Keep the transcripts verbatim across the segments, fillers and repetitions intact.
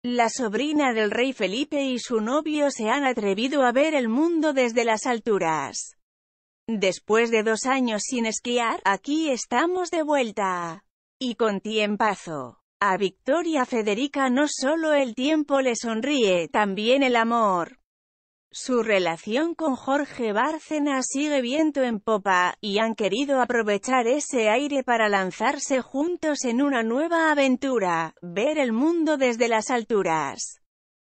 La sobrina del rey Felipe y su novio se han atrevido a ver el mundo desde las alturas. Después de dos años sin esquiar, aquí estamos de vuelta. Y con tiempazo. A Victoria Federica no solo el tiempo le sonríe, también el amor. Su relación con Jorge Bárcenas sigue viento en popa, y han querido aprovechar ese aire para lanzarse juntos en una nueva aventura, ver el mundo desde las alturas.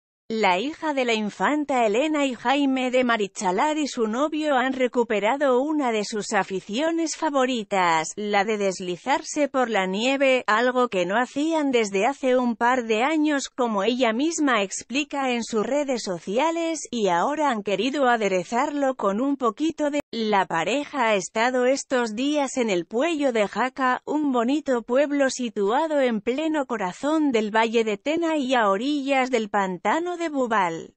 La hija de la infanta Elena y Jaime de Marichalar y su novio han recuperado una de sus aficiones favoritas, la de deslizarse por la nieve, algo que no hacían desde hace un par de años, como ella misma explica en sus redes sociales, y ahora han querido aderezarlo con un poquito de... La pareja ha estado estos días en el Puello de Jaca, un bonito pueblo situado en pleno corazón del Valle de Tena y a orillas del pantano de Bubal.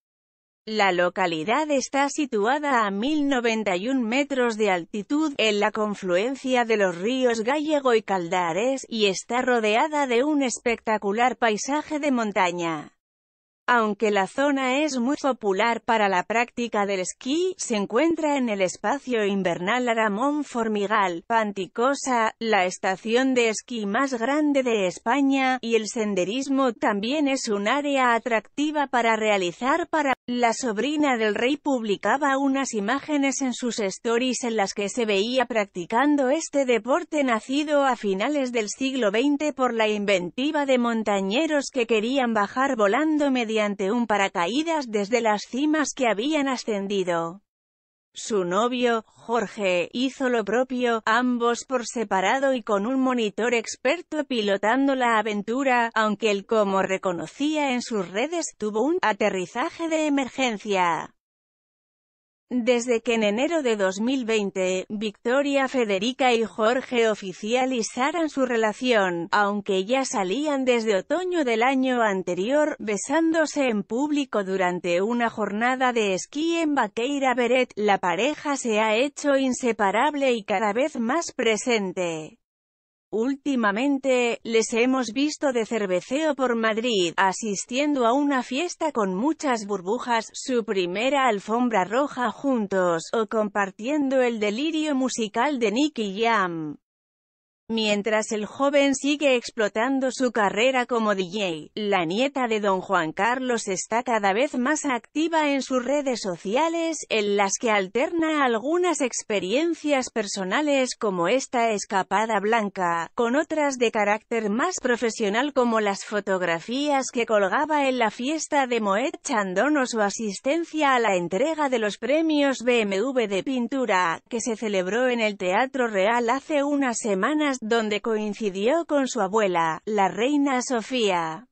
La localidad está situada a mil noventa y un metros de altitud, en la confluencia de los ríos Gállego y Caldares, y está rodeada de un espectacular paisaje de montaña. Aunque la zona es muy popular para la práctica del esquí, se encuentra en el espacio invernal Aramón Formigal, Panticosa, la estación de esquí más grande de España, y el senderismo también es un área atractiva para realizar para... La sobrina del rey publicaba unas imágenes en sus stories en las que se veía practicando este deporte nacido a finales del siglo veinte por la inventiva de montañeros que querían bajar volando mediante un paracaídas desde las cimas que habían ascendido. Su novio, Jorge, hizo lo propio, ambos por separado y con un monitor experto pilotando la aventura, aunque él, como reconocía en sus redes, tuvo un aterrizaje de emergencia. Desde que en enero de dos mil veinte, Victoria Federica y Jorge oficializaran su relación, aunque ya salían desde otoño del año anterior, besándose en público durante una jornada de esquí en Baqueira Beret, la pareja se ha hecho inseparable y cada vez más presente. Últimamente, les hemos visto de cerveceo por Madrid, asistiendo a una fiesta con muchas burbujas, su primera alfombra roja juntos, o compartiendo el delirio musical de Nicky Jam. Mientras el joven sigue explotando su carrera como D J, la nieta de don Juan Carlos está cada vez más activa en sus redes sociales, en las que alterna algunas experiencias personales como esta escapada blanca, con otras de carácter más profesional como las fotografías que colgaba en la fiesta de Moet Chandon o su asistencia a la entrega de los premios B M W de pintura, que se celebró en el Teatro Real hace unas semanas, donde coincidió con su abuela, la reina Sofía.